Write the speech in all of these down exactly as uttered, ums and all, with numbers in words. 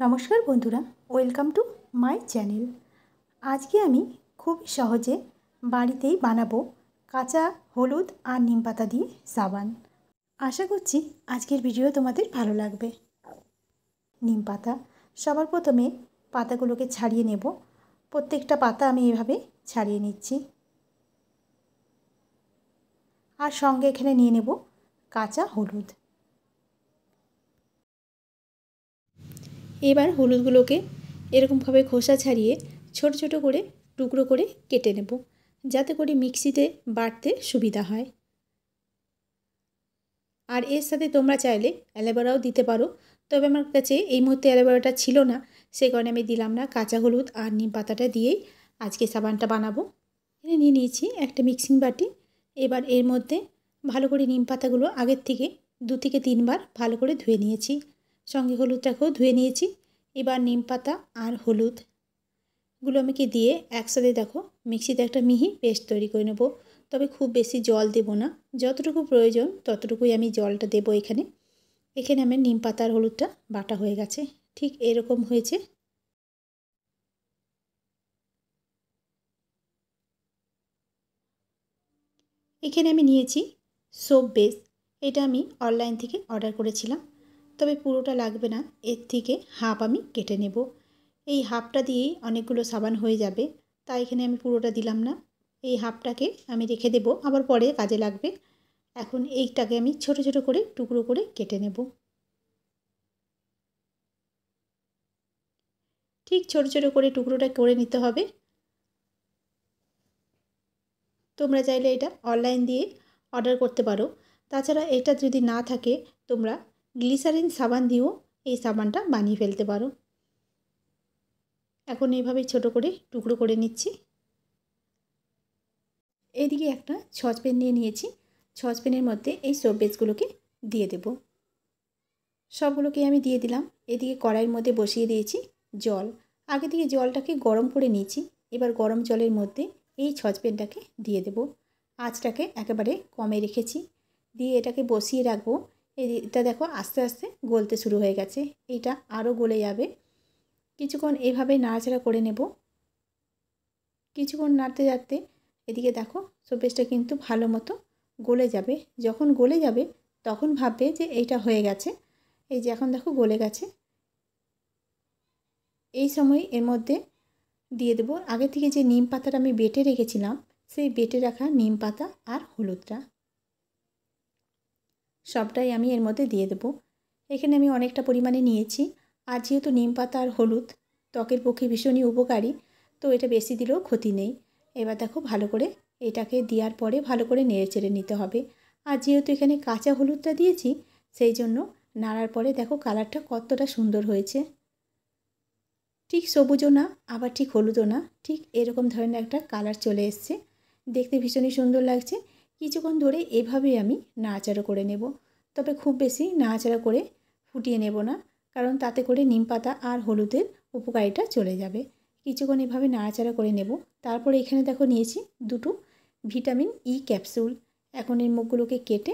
नमस्कार बंधुरा welcome to my channel. आज के आमी खूब सहजे बाड़ीतेई बानाबो काँचा हलुद और नीम पाता दिए साबान। आशा करछि आजकेर भिडियो तोमादेर भालो लागबे। नीम पाता सबार प्रथमे पातागुलोके छाड़िए नेब। प्रत्येकटा पाता आमी एभाবে छाड़िए निচ্ছি और संगे एखाने निये नेब काँचा हलुद। एबार हलुदगुलोके एरकम भावे खोसा छाड़िए छोट छोट करे टुकरो करे केटे नेब जाते करे मिक्सिते बाटते सुविधा हय। और एर साथे तोमरा चाइले एलोवेराओ दिते पारो, तबे आमार काछे एई मुहूर्ते एलोवेराटा छिलो ना, सेई कारणे आमि दिलाम ना। काँचा हलुद और नीम पाताटा दिएई आजके साबानटा बानाबो। एखाने निये निয়েছি একটা मिक्सिंग बाटी। एबार एर मধ্যে भालो करे नीम पातागुलो आगेर थेके दो থেকে तीन बार भालो करे धुए निয়েছি। संगे हलुदटाकेও धुए निয়েছি। एबार नीम पाता और हलुद गुलो आमि दिए एकसाथे देखो मिक्सिते एक मिहि पेस्ट तैरी करे नेब। तबे खूब बेशी जल देब ना, যতটুকু प्रयोजन ততটুকুই आमि जलटा देब। एखाने एखाने आमार नीम पाता और हलुदटा बाटा हये गेছে। ठीक एरकम हयेছে। एखाने आमि निয়েছি सोप बेस। এটা আমি অনলাইন থেকে অর্ডার করেছিলাম, তবে পুরোটা লাগবে না, এর থেকে হাফ আমি কেটে নেব। এই হাফটা দিয়েই অনেকগুলো সাবান হয়ে যাবে, তাই এখানে আমি পুরোটা দিলাম না। এই হাফটাকে আমি রেখে দেব, আবার পরে কাজে লাগবে। এখন এইটাকে আমি ছোট ছোট করে টুকরো করে কেটে নেব। ঠিক ছোট ছোট করে টুকরোটা করে নিতে হবে। তোমরা চাইলে এটা অনলাইন দিয়ে অর্ডার করতে পারো। তাছাড়া এটা যদি না থাকে তোমরা গ্লিসারিন সাবান দিয়েও এই সাবানটা বানিয়ে ফেলতে পারো। এখন এইভাবে ছোট করে টুকরো করে নিচ্ছি। এইদিকে একটা সসপ্যান নিয়ে নিয়েছি। সসপ্যানের মধ্যে এই সোপ বেসগুলোকে দিয়ে দেব। সবগুলোকে আমি দিয়ে দিলাম। এদিকে কড়াইয়ের মধ্যে বসিয়ে দিয়েছি জল। আগে থেকে জলটাকে গরম করে নিয়েছি। এবার গরম জলের মধ্যে এই সসপ্যানটাকে দিয়ে দেব। আঁচটাকে একেবারে কমে রেখেছি। দিয়ে এটাকে বসিয়ে রাখবো। এটা দেখো আস্তে আস্তে গলতে শুরু হয়ে গেছে। এটা আরও গলে যাবে। কিছুক্ষণ এভাবে নাড়াচাড়া করে নেব। কিছুক্ষণ নাড়তে নাড়তে এদিকে দেখো সোপ বেসটা কিন্তু ভালো মতো গলে যাবে। যখন গলে যাবে তখন ভাববে যে এইটা হয়ে গেছে। এই যে এখন দেখো গলে গেছে। এই সময় এর মধ্যে দিয়ে দেব আগে থেকে যে নিম পাতাটা আমি বেটে রেখেছিলাম, সেই বেটে রাখা নিম পাতা আর হলুদটা সবটাই আমি এর মধ্যে দিয়ে দেব। এখানে আমি অনেকটা পরিমাণে নিয়েছি। আর যেহেতু নিম পাতা আর হলুদ ত্বকের পক্ষে ভীষণই উপকারী, তো এটা বেশি দিলেও ক্ষতি নেই। এবার দেখো ভালো করে এটাকে দেওয়ার পরে ভালো করে নেড়ে চেড়ে নিতে হবে। আর যেহেতু এখানে কাঁচা হলুদটা দিয়েছি, সেই জন্য নাড়ার পরে দেখো কালারটা কতটা সুন্দর হয়েছে। ঠিক সবুজও না আবার ঠিক হলুদও না, ঠিক এরকম ধরনের একটা কালার চলে এসছে। দেখতে ভীষণই সুন্দর লাগছে। কিছুক্ষণ ধরে এভাবেই আমি নাড়াচাড়া করে নেব। তবে খুব বেশি নাড়াচাড়া করে ফুটিয়ে নেব না, কারণ তাতে করে নিম পাতা আর হলুদের উপকারিতা চলে যাবে। কিছুক্ষণ এভাবে নাড়াচাড়া করে নেব। তারপরে এখানে দেখো নিয়েছি দুটো ভিটামিন ই ক্যাপসুল। এখন এর মুখগুলোকে কেটে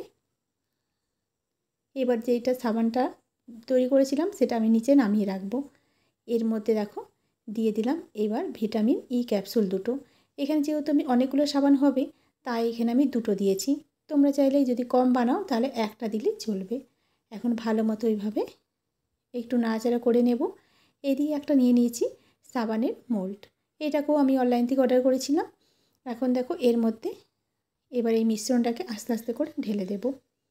এবার যেটা সাবানটা তৈরি করেছিলাম সেটা আমি নিচে নামিয়ে রাখবো। এর মধ্যে দেখো দিয়ে দিলাম এবার ভিটামিন ই ক্যাপসুল দুটো। এখানে যেহেতু আমি অনেকগুলো সাবান হবে, তাই এখানে আমি দুটো দিয়েছি। তোমরা চাইলে যদি কম বানাও তাহলে একটা দিলেই চলবে। এখন ভালো মতো এইভাবে একটু নাড়াচাড়া করে নেব। এদিকে একটা নিয়ে নিয়েছি সাবানের মোল্ড। এটাকেও আমি অনলাইন থেকে অর্ডার করেছিলাম। এখন দেখো এর মধ্যে এবার এই মিশ্রণটাকে আস্তে আস্তে করে ঢেলে দেব।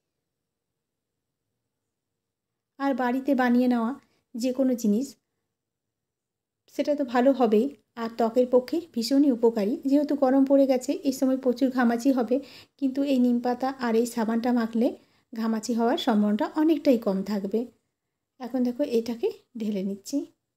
আর বাড়িতে বানিয়ে নেওয়া যে কোনো জিনিস সেটা তো ভালো হবেই, আর ত্বকের পক্ষে ভীষণই উপকারী। যেহেতু গরম পড়ে গেছে, এই সময় প্রচুর ঘামাচি হবে, কিন্তু এই নিম পাতা আর এই সাবানটা মাখলে ঘামাচি হওয়ার সম্ভাবনাটা অনেকটাই কম থাকবে। এখন দেখো এটাকে ঢেলে নিচ্ছি।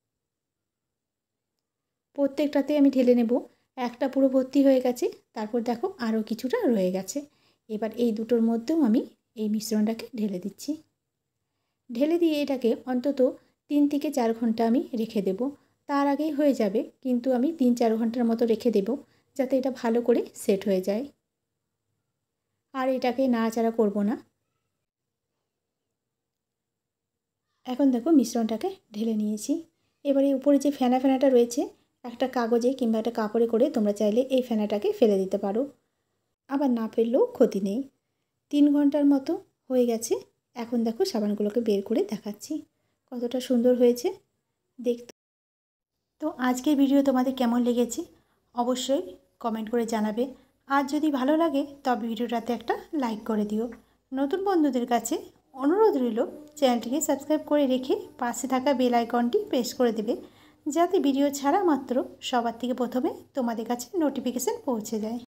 প্রত্যেকটাতে আমি ঢেলে নেব। একটা পুরো ভর্তি হয়ে গেছে, তারপর দেখো আরও কিছুটা রয়ে গেছে। এবার এই দুটোর মধ্যেও আমি এই মিশ্রণটাকে ঢেলে দিচ্ছি। ঢেলে দিয়ে এটাকে অন্তত তিন থেকে চার ঘন্টা আমি রেখে দেব। তার আগেই হয়ে যাবে, কিন্তু আমি তিন চার ঘন্টার মতো রেখে দেব, যাতে এটা ভালো করে সেট হয়ে যায়। আর এটাকে নাড়াচাড়া করব না। এখন দেখো মিশ্রণটাকে ঢেলে নিয়েছি। এবারে উপরে যে ফেনা ফেনাটা রয়েছে একটা কাগজে কিংবা একটা কাপড়ে করে তোমরা চাইলে এই ফেনাটাকে ফেলে দিতে পারো, আবার না ফেললেও ক্ষতি নেই। তিন ঘন্টার মতো হয়ে গেছে। এখন দেখো সাবানগুলোকে বের করে দেখাচ্ছি কতটা সুন্দর হয়েছে দেখতে। তো আজকের ভিডিও তোমাদের কেমন লেগেছে অবশ্যই কমেন্ট করে জানাবে। আর যদি ভালো লাগে তবে ভিডিওটাতে একটা লাইক করে দিও। নতুন বন্ধুদের কাছে অনুরোধ রইল চ্যানেলটিকে সাবস্ক্রাইব করে রেখে পাশে থাকা বেল আইকনটি প্রেস করে দেবে, যাতে ভিডিও ছাড়া মাত্র সবার থেকে প্রথমে তোমাদের কাছে নোটিফিকেশান পৌঁছে যায়।